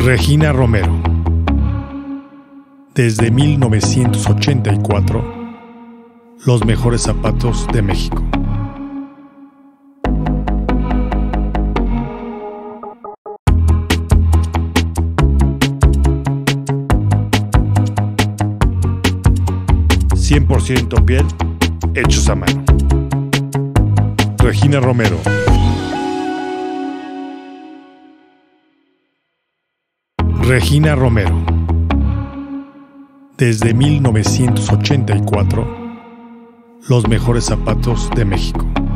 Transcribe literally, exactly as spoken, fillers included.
Regina Romero. Desde mil novecientos ochenta y cuatro, los mejores zapatos de México. cien por ciento piel, hechos a mano. Regina Romero. Regina Romero. Desde mil novecientos ochenta y cuatro, los mejores zapatos de México.